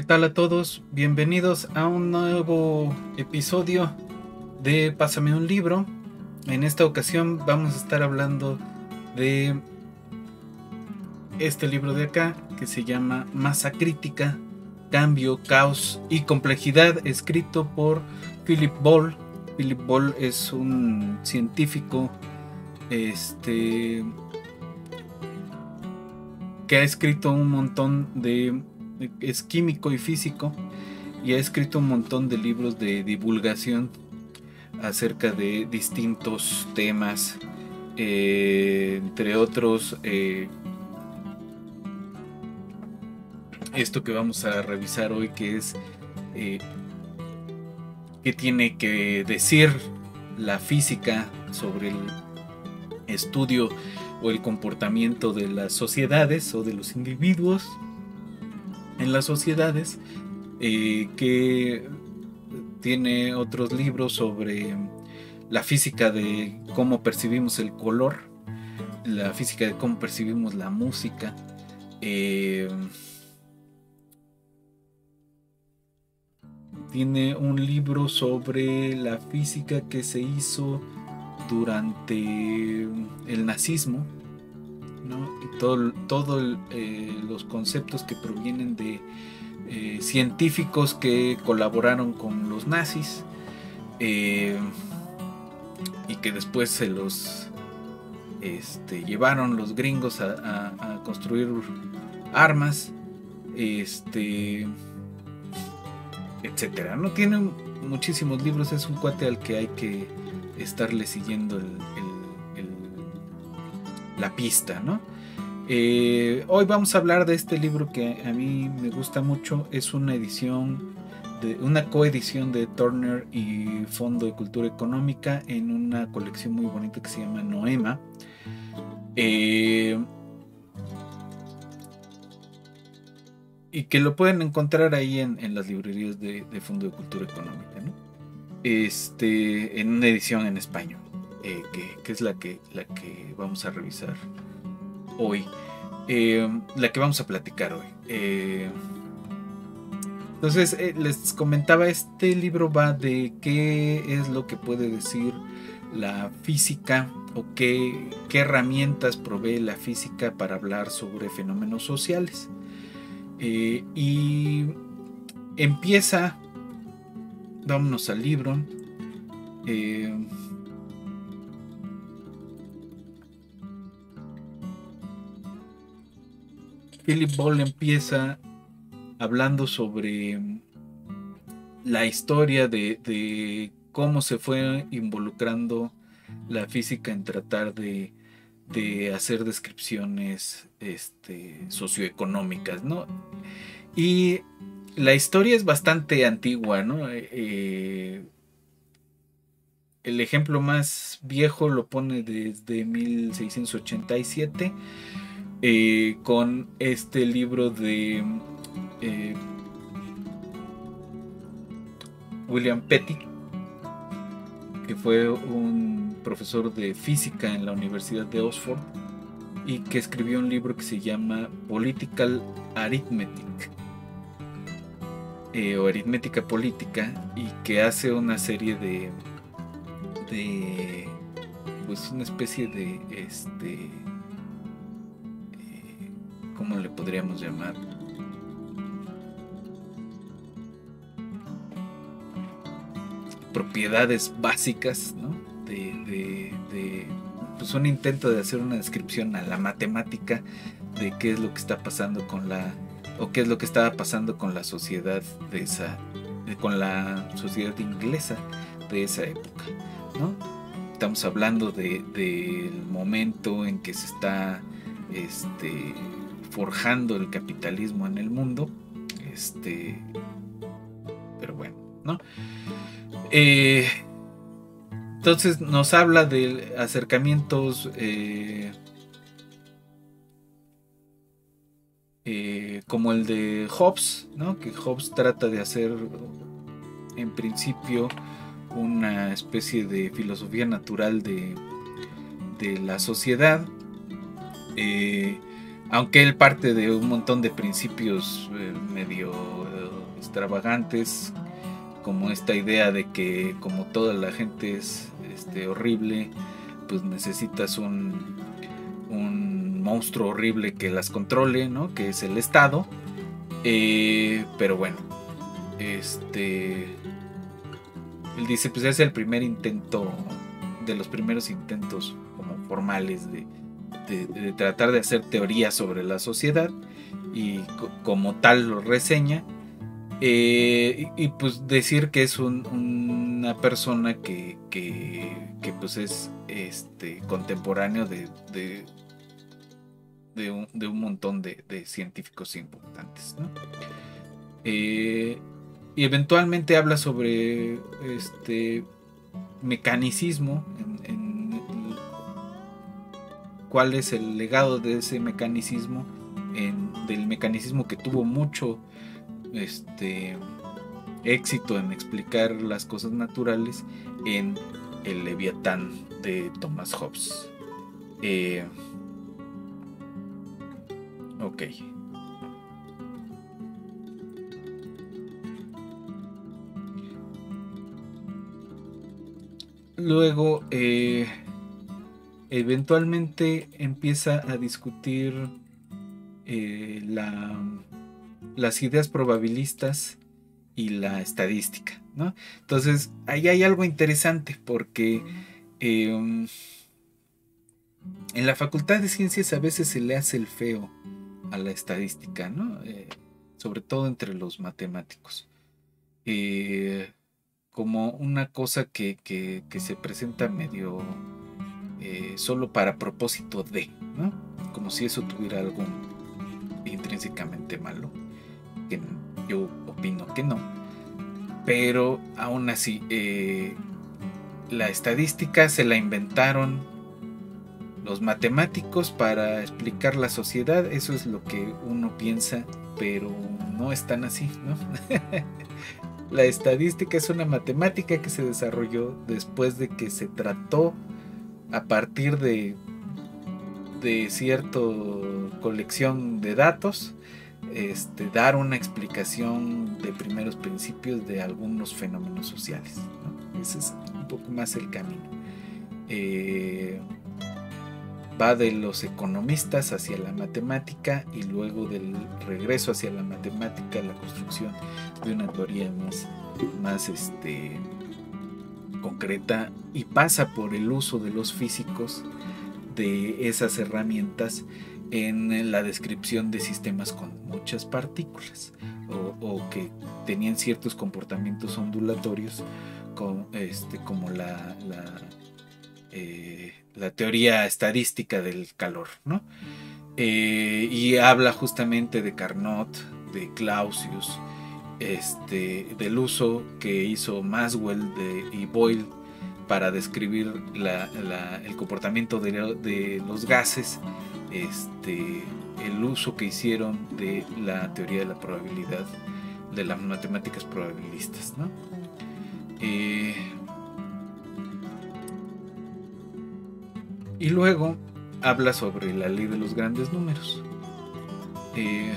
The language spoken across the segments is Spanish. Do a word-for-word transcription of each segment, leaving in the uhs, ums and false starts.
tal a todos? Bienvenidos a un nuevo episodio de Pásame un libro. En esta ocasión vamos a estar hablando de este libro de acá que se llama Masa Crítica, Cambio, Caos y Complejidad, escrito por Philip Ball. Philip Ball es un científico este, que ha escrito un montón de... es químico y físico y ha escrito un montón de libros de divulgación acerca de distintos temas, eh, entre otros eh, esto que vamos a revisar hoy, que es eh, qué tiene que decir la física sobre el estudio o el comportamiento de las sociedades o de los individuos en las sociedades, eh, que tiene otros libros sobre la física de cómo percibimos el color, la física de cómo percibimos la música, eh, tiene un libro sobre la física que se hizo durante el nazismo, ¿no? Y todo, todo eh, los conceptos que provienen de eh, científicos que colaboraron con los nazis, eh, y que después se los este, llevaron los gringos a, a, a construir armas, este, etcétera. No tiene muchísimos libros, es un cuate al que hay que estarle siguiendo el, el, el, la pista, ¿no? Eh, hoy vamos a hablar de este libro que a mí me gusta mucho. Es una edición, de, una coedición de Turner y Fondo de Cultura Económica en una colección muy bonita que se llama Noema. Eh, y que lo pueden encontrar ahí en, en las librerías de, de Fondo de Cultura Económica, ¿no? Este, en una edición en español, eh, que, que es la que, la que vamos a revisar hoy, eh, la que vamos a platicar hoy. Eh, entonces, eh, les comentaba, este libro va de qué es lo que puede decir la física o qué, qué herramientas provee la física para hablar sobre fenómenos sociales. Eh, y empieza, vámonos al libro. Eh, Philip Ball empieza hablando sobre la historia de, de cómo se fue involucrando la física en tratar de, de hacer descripciones este, socioeconómicas, ¿no? Y la historia es bastante antigua, ¿no? Eh, el ejemplo más viejo lo pone desde mil seiscientos ochenta y siete, eh, con este libro de eh, William Petty, que fue un profesor de física en la Universidad de Oxford y que escribió un libro que se llama Political Arithmetic, eh, o aritmética política, y que hace una serie de de pues una especie de este eh, ¿cómo le podríamos llamar? Propiedades básicas, ¿no? De, de, de pues un intento de hacer una descripción a la matemática de qué es lo que está pasando con la, o qué es lo que estaba pasando con la sociedad de esa, de, con la sociedad inglesa de esa época, ¿no? Estamos hablando de, del momento en que se está este, forjando el capitalismo en el mundo, este, pero bueno, ¿no? Eh, entonces nos habla de acercamientos eh, eh, como el de Hobbes, ¿no? Que Hobbes trata de hacer en principio una especie de filosofía natural de, de la sociedad, eh, aunque él parte de un montón de principios eh, medio extravagantes, como esta idea de que como toda la gente es este, horrible, pues necesitas un, un monstruo horrible que las controle, ¿no? Que es el Estado. Eh, pero bueno, este, él dice, pues es el primer intento, de los primeros intentos como formales de, de, de tratar de hacer teoría sobre la sociedad, y co como tal lo reseña. Eh, y, y pues decir que es un, una persona que, que, que pues es este contemporáneo de, de, de, un, de un montón de, de científicos importantes, ¿no? Eh, y eventualmente habla sobre este mecanicismo, en, en, cuál es el legado de ese mecanicismo, en, del mecanicismo que tuvo mucho este éxito en explicar las cosas naturales, en el Leviatán de Thomas Hobbes. Eh, ok. Luego, eh, eventualmente empieza a discutir eh, la, las ideas probabilistas y la estadística, ¿no? Entonces, ahí hay algo interesante porque eh, en la Facultad de Ciencias a veces se le hace el feo a la estadística, ¿no? Eh, sobre todo entre los matemáticos. Eh, como una cosa que, que, que se presenta medio eh, solo para propósito de, ¿no? Como si eso tuviera algo intrínsecamente malo, que yo opino que no. Pero aún así, eh, la estadística se la inventaron los matemáticos para explicar la sociedad. Eso es lo que uno piensa, pero no es tan así, ¿no? La estadística es una matemática que se desarrolló después de que se trató a partir de, de cierta colección de datos, este, dar una explicación de primeros principios de algunos fenómenos sociales, ¿no? Ese es un poco más el camino. Eh, va de los economistas hacia la matemática y luego del regreso hacia la matemática, la construcción de una teoría más, más este, concreta, y pasa por el uso de los físicos de esas herramientas en la descripción de sistemas con muchas partículas o, o que tenían ciertos comportamientos ondulatorios, con, este, como la, la eh, la teoría estadística del calor, ¿no? Eh, y habla justamente de Carnot, de Clausius, este, del uso que hizo Maxwell de, y Boyle para describir la, la, el comportamiento de, de los gases, este, el uso que hicieron de la teoría de la probabilidad, de las matemáticas probabilistas, ¿no? Eh, Y luego habla sobre la ley de los grandes números. Eh,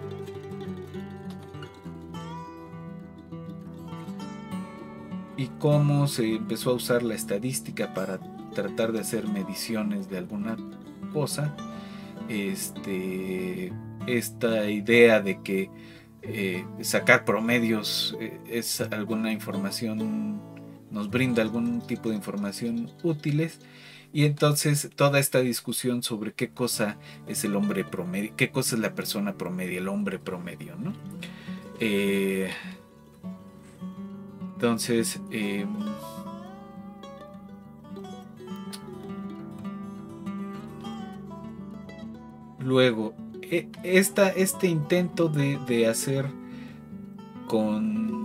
y cómo se empezó a usar la estadística para tratar de hacer mediciones de alguna cosa. Este, esta idea de que eh, sacar promedios eh, es alguna información, nos brinda algún tipo de información útiles. Y entonces toda esta discusión sobre qué cosa es el hombre promedio, qué cosa es la persona promedio, el hombre promedio, ¿no? Eh, entonces, eh, luego, esta, este intento de, de hacer con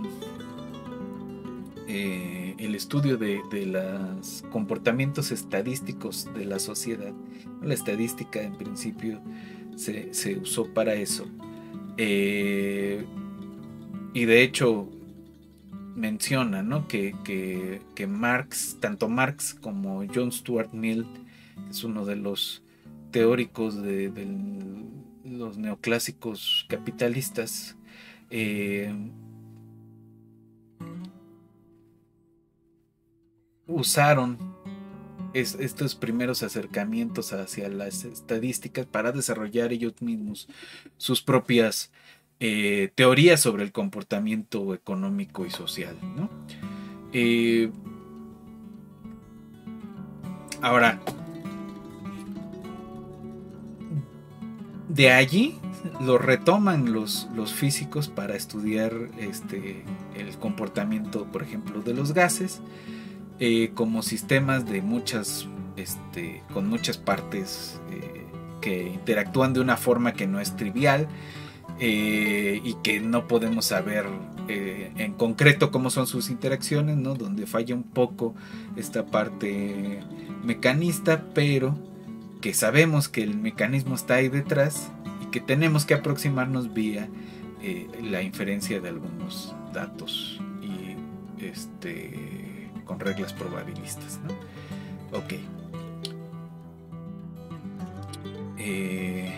eh, el estudio de, de los comportamientos estadísticos de la sociedad, la estadística en principio se, se usó para eso, eh, y de hecho menciona, ¿no? que, que, que Marx, tanto Marx como John Stuart Mill, es uno de los teóricos de, de los neoclásicos capitalistas, eh, usaron es, estos primeros acercamientos hacia las estadísticas para desarrollar ellos mismos sus propias eh, teorías sobre el comportamiento económico y social, ¿no? Eh, ahora, de allí lo retoman los, los físicos para estudiar este, el comportamiento, por ejemplo, de los gases, eh, como sistemas de muchas, este, con muchas partes eh, que interactúan de una forma que no es trivial, eh, y que no podemos saber eh, en concreto cómo son sus interacciones, ¿no? Donde falla un poco esta parte mecanista, pero que sabemos que el mecanismo está ahí detrás y que tenemos que aproximarnos vía eh, la inferencia de algunos datos y este con reglas probabilistas, ¿no? Ok. Eh,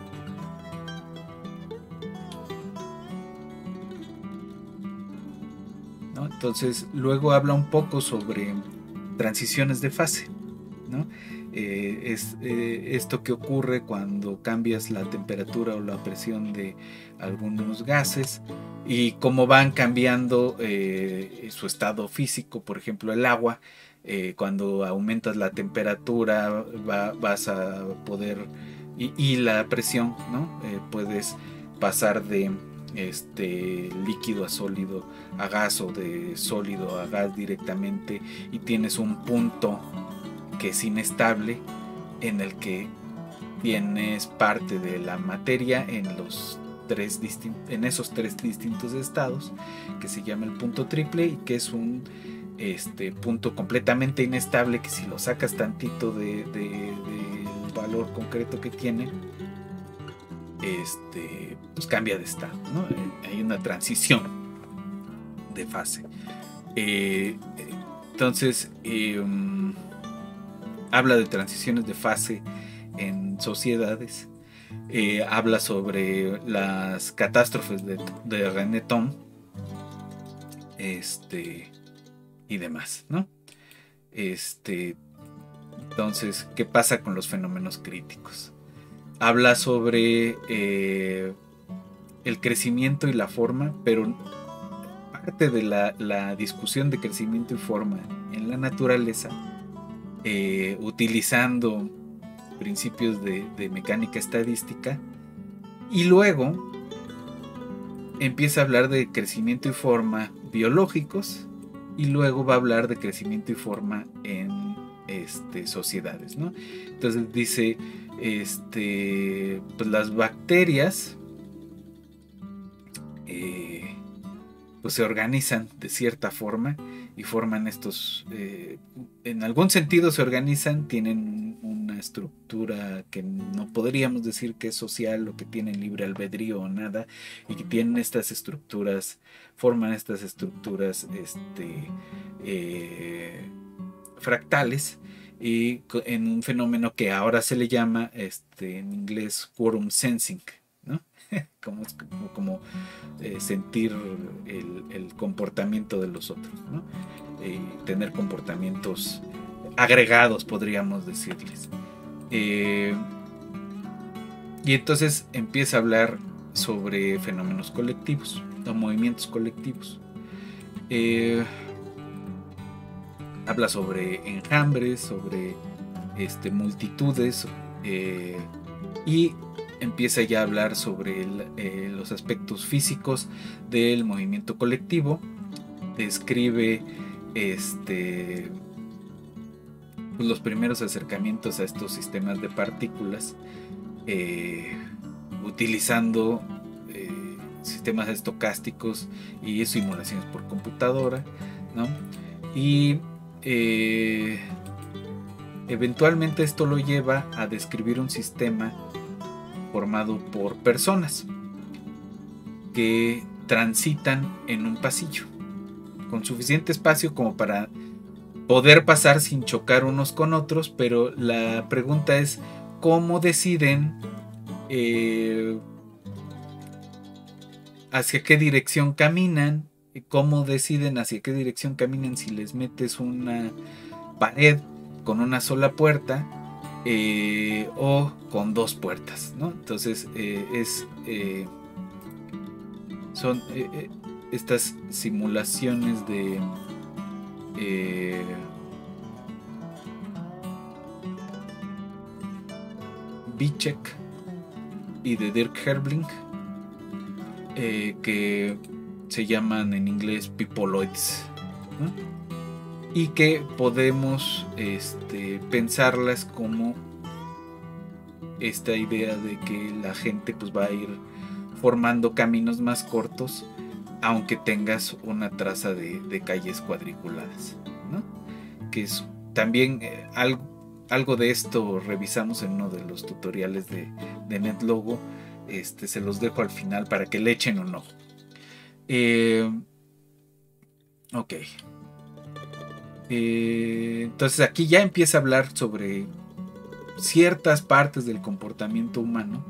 ¿no? Entonces, luego habla un poco sobre transiciones de fase, ¿no? Eh, es eh, esto que ocurre cuando cambias la temperatura o la presión de algunos gases y cómo van cambiando eh, su estado físico. Por ejemplo, el agua, eh, cuando aumentas la temperatura va, vas a poder y, y la presión, ¿no? Eh, puedes pasar de este líquido a sólido a gas o de sólido a gas directamente, y tienes un punto que es inestable en el que tienes parte de la materia en los tres en esos tres distintos estados, que se llama el punto triple, y que es un este punto completamente inestable que si lo sacas tantito de, de, del valor concreto que tiene, este pues cambia de estado, ¿no? Hay una transición de fase. Eh, entonces eh, um, habla de transiciones de fase en sociedades, eh, habla sobre las catástrofes de, de René Thom, este, y demás, ¿no? Este, entonces, ¿qué pasa con los fenómenos críticos? Habla sobre eh, el crecimiento y la forma, pero parte de la, la discusión de crecimiento y forma en la naturaleza, Eh, utilizando principios de, de mecánica estadística, y luego empieza a hablar de crecimiento y forma biológicos, y luego va a hablar de crecimiento y forma en este, sociedades, ¿no? Entonces dice este, pues las bacterias eh, pues se organizan de cierta forma y forman estos, eh, en algún sentido se organizan, tienen una estructura que no podríamos decir que es social o que tienen libre albedrío o nada, y que tienen estas estructuras, forman estas estructuras este, eh, fractales, y en un fenómeno que ahora se le llama este, en inglés quorum sensing, ¿no? como, como, como eh, sentir el, el comportamiento de los otros, ¿no? Eh, tener comportamientos agregados, podríamos decirles. Eh, y entonces empieza a hablar sobre fenómenos colectivos o movimientos colectivos. Eh, habla sobre enjambres, sobre este, multitudes, eh, y empieza ya a hablar sobre el, eh, los aspectos físicos del movimiento colectivo. Describe este, pues los primeros acercamientos a estos sistemas de partículas, eh, utilizando eh, sistemas estocásticos y simulaciones por computadora, ¿no? Y eh, eventualmente esto lo lleva a describir un sistema formado por personas que transitan en un pasillo con suficiente espacio como para poder pasar sin chocar unos con otros, pero la pregunta es cómo deciden eh, hacia qué dirección caminan cómo deciden hacia qué dirección caminan si les metes una pared con una sola puerta eh, o con dos puertas, ¿no? Entonces eh, es eh, son eh, eh, estas simulaciones de eh, Bicek y de Dirk Herbling, eh, que se llaman en inglés Peoploids, ¿no? Y que podemos este, pensarlas como esta idea de que la gente pues va a ir formando caminos más cortos aunque tengas una traza de, de calles cuadriculadas, ¿no? Que es también eh, algo, algo de esto revisamos en uno de los tutoriales de, de NetLogo. Este, se los dejo al final para que le echen un ojo. Eh, ok. Eh, entonces aquí ya empieza a hablar sobre ciertas partes del comportamiento humano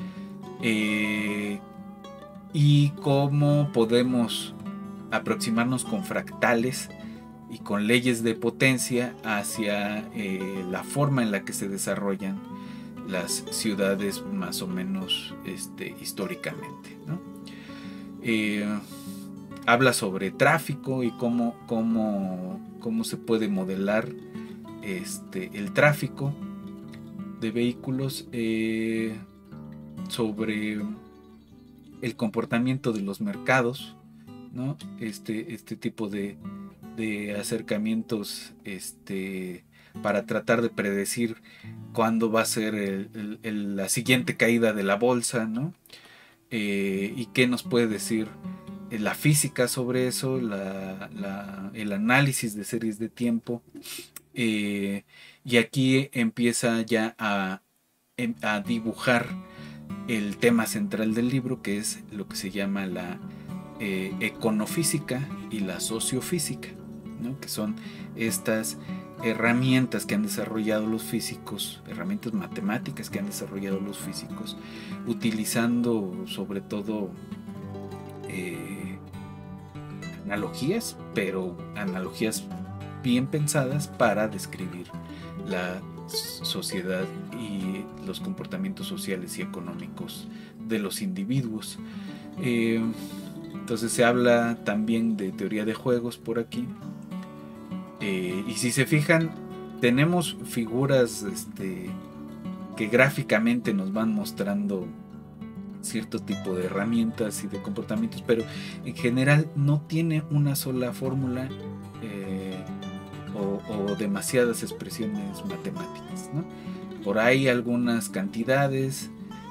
eh, y cómo podemos aproximarnos con fractales y con leyes de potencia hacia eh, la forma en la que se desarrollan las ciudades más o menos este, históricamente, ¿no? Eh, habla sobre tráfico y cómo, cómo, cómo se puede modelar este, el tráfico de vehículos, eh, sobre el comportamiento de los mercados, ¿no? Este, este tipo de, de acercamientos este, para tratar de predecir cuándo va a ser el, el, el, la siguiente caída de la bolsa, ¿no? Eh, y qué nos puede decir la física sobre eso, la, la, el análisis de series de tiempo. Eh, y aquí empieza ya a, a dibujar el tema central del libro, que es lo que se llama la eh, econofísica y la sociofísica, ¿no? Que son estas herramientas que han desarrollado los físicos, herramientas matemáticas que han desarrollado los físicos, utilizando sobre todo eh, analogías, pero analogías bien pensadas para describir la sociedad y los comportamientos sociales y económicos de los individuos. Eh, entonces se habla también de teoría de juegos por aquí. Eh, y si se fijan, tenemos figuras este, que gráficamente nos van mostrando cierto tipo de herramientas y de comportamientos, pero en general no tiene una sola fórmula eh, o, o demasiadas expresiones matemáticas, ¿no? Por ahí algunas cantidades,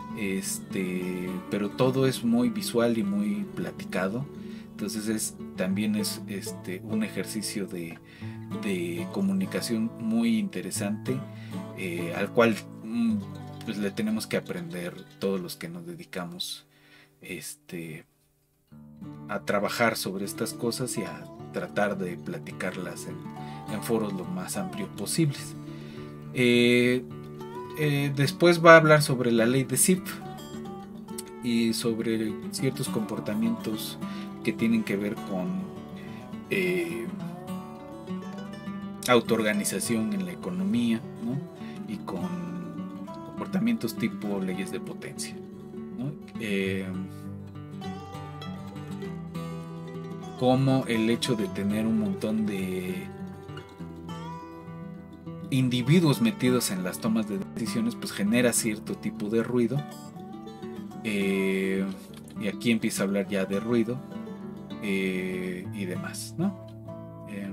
este, pero todo es muy visual y muy platicado. Entonces es, también es este, un ejercicio de, de comunicación muy interesante, eh, al cual pues, le tenemos que aprender todos los que nos dedicamos este, a trabajar sobre estas cosas y a tratar de platicarlas en, en foros lo más amplios posibles. Eh, eh, después va a hablar sobre la ley de Zipf y sobre ciertos comportamientos que tienen que ver con eh, autoorganización en la economía, ¿no? Y con comportamientos tipo leyes de potencia, ¿no? Eh, como el hecho de tener un montón de individuos metidos en las tomas de decisiones pues genera cierto tipo de ruido, eh, y aquí empieza a hablar ya de ruido eh, y demás, ¿no? Eh,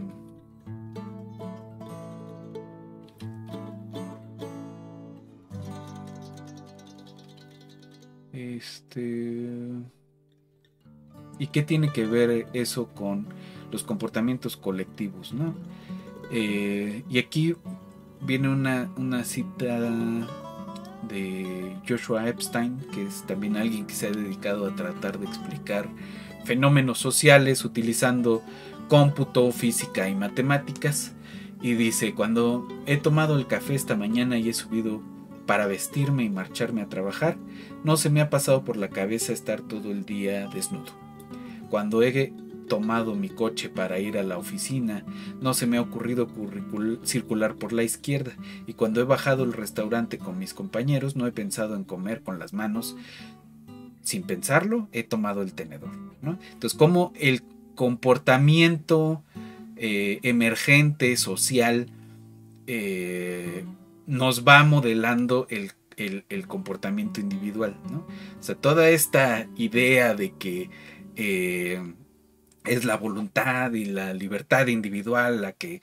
este ¿y qué tiene que ver eso con los comportamientos colectivos, ¿no? Eh, y aquí viene una, una cita de Joshua Epstein, que es también alguien que se ha dedicado a tratar de explicar fenómenos sociales utilizando cómputo, física y matemáticas, y dice: cuando he tomado el café esta mañana y he subido para vestirme y marcharme a trabajar, no se me ha pasado por la cabeza estar todo el día desnudo. Cuando he tomado mi coche para ir a la oficina, no se me ha ocurrido circular por la izquierda, y cuando he bajado el restaurante con mis compañeros no he pensado en comer con las manos, sin pensarlo he tomado el tenedor, ¿no? Entonces, como el comportamiento eh, emergente, social, eh, nos va modelando el, el, el comportamiento individual, ¿no? O sea, toda esta idea de que eh, es la voluntad y la libertad individual la que,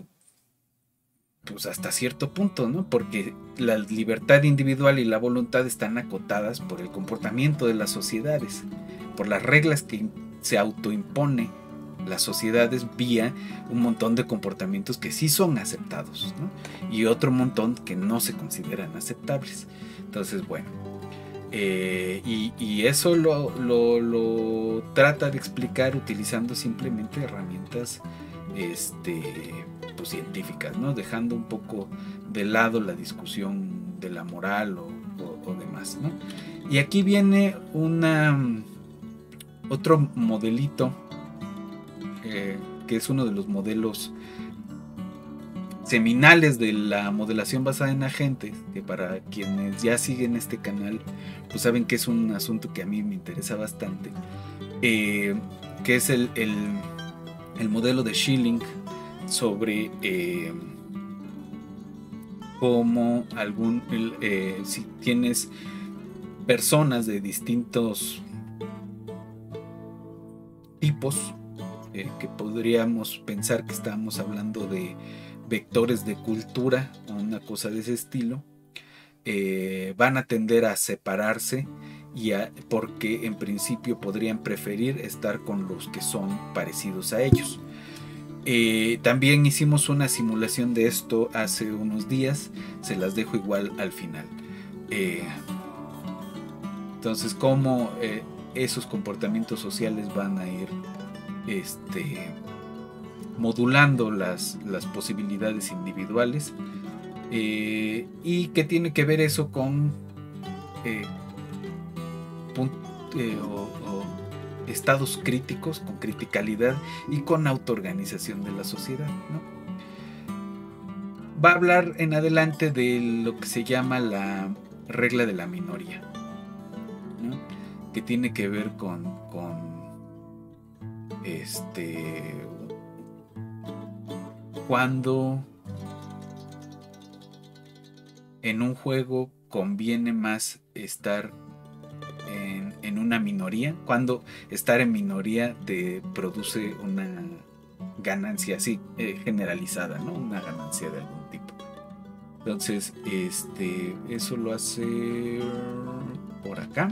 pues hasta cierto punto, ¿no? Porque la libertad individual y la voluntad están acotadas por el comportamiento de las sociedades, por las reglas que se autoimpone las sociedades vía un montón de comportamientos que sí son aceptados, ¿no? Y otro montón que no se consideran aceptables. Entonces, bueno, eh, y, y eso lo, lo, lo trata de explicar utilizando simplemente herramientas este, pues, científicas, ¿no? Dejando un poco de lado la discusión de la moral o, o, o demás, ¿no? Y aquí viene una otro modelito eh, que es uno de los modelos seminales de la modelación basada en agentes, que para quienes ya siguen este canal pues saben que es un asunto que a mí me interesa bastante, eh, que es el, el, el modelo de Schilling sobre eh, cómo algún el, eh, si tienes personas de distintos tipos, eh, que podríamos pensar que estamos hablando de vectores de cultura o una cosa de ese estilo, eh, van a tender a separarse y a, porque en principio podrían preferir estar con los que son parecidos a ellos. Eh, también hicimos una simulación de esto hace unos días, se las dejo igual al final. Eh, entonces, cómo eh, esos comportamientos sociales van a ir este, modulando las, las posibilidades individuales, eh, y qué tiene que ver eso con eh, punt, eh, o, o estados críticos, con criticalidad y con autoorganización de la sociedad, ¿no? Va a hablar en adelante de lo que se llama la regla de la minoría, ¿no? Que tiene que ver con, con este cuando en un juego conviene más estar en, en una minoría, cuando estar en minoría te produce una ganancia así eh, generalizada, ¿no? Una ganancia de algún tipo. Entonces, este, eso lo hace por acá.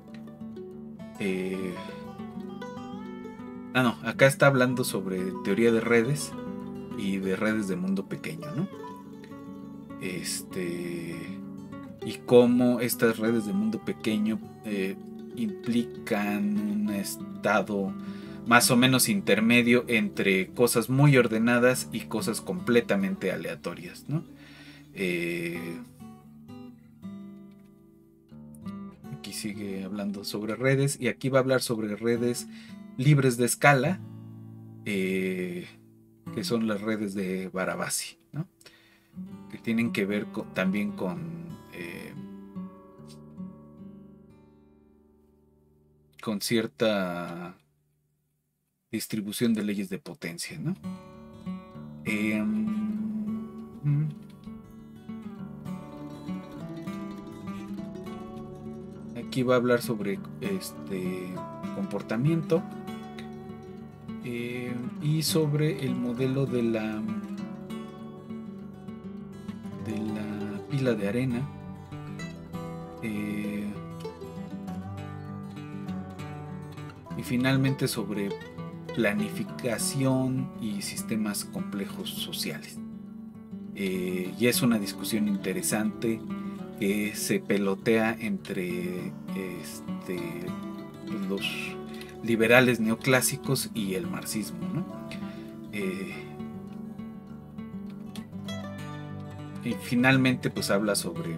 Eh, ah, no, acá está hablando sobre teoría de redes y de redes de mundo pequeño, ¿no? Este, y cómo estas redes de mundo pequeño eh, implican un estado más o menos intermedio entre cosas muy ordenadas y cosas completamente aleatorias, ¿no? Eh, aquí sigue hablando sobre redes y aquí va a hablar sobre redes libres de escala, eh, que son las redes de Barabasi, ¿no? Que tienen que ver con, también con eh, con cierta distribución de leyes de potencia, ¿no? Eh, aquí va a hablar sobre este comportamiento eh, y sobre el modelo de la de la pila de arena, eh, y finalmente sobre planificación y sistemas complejos sociales. Eh, y es una discusión interesante que se pelotea entre este, los liberales neoclásicos y el marxismo, ¿no? Eh, y finalmente pues habla sobre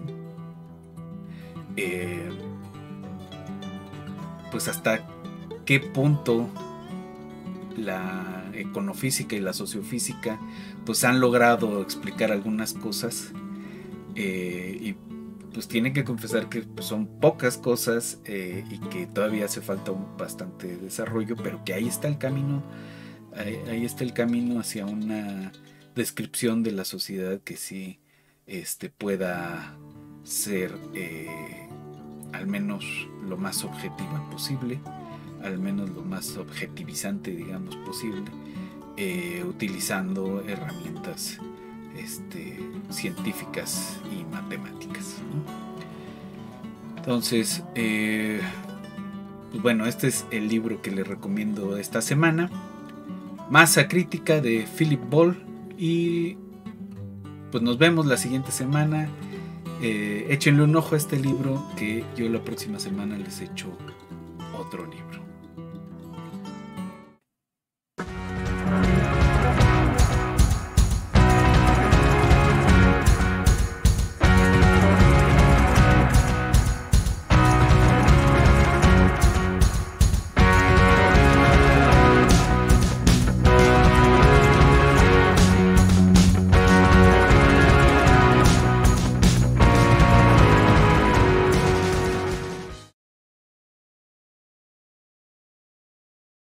eh, pues hasta qué punto la econofísica y la sociofísica pues han logrado explicar algunas cosas, eh, y pues tienen que confesar que pues, son pocas cosas, eh, y que todavía hace falta un bastante desarrollo, pero que ahí está el camino, ahí, ahí está el camino hacia una descripción de la sociedad que sí este, pueda ser eh, al menos lo más objetiva posible, al menos lo más objetivizante, digamos, posible, eh, utilizando herramientas este, científicas y matemáticas, ¿no? Entonces, eh, pues bueno, este es el libro que les recomiendo esta semana, Masa Crítica de Philip Ball, y pues nos vemos la siguiente semana. Eh, échenle un ojo a este libro, que yo la próxima semana les echo otro libro.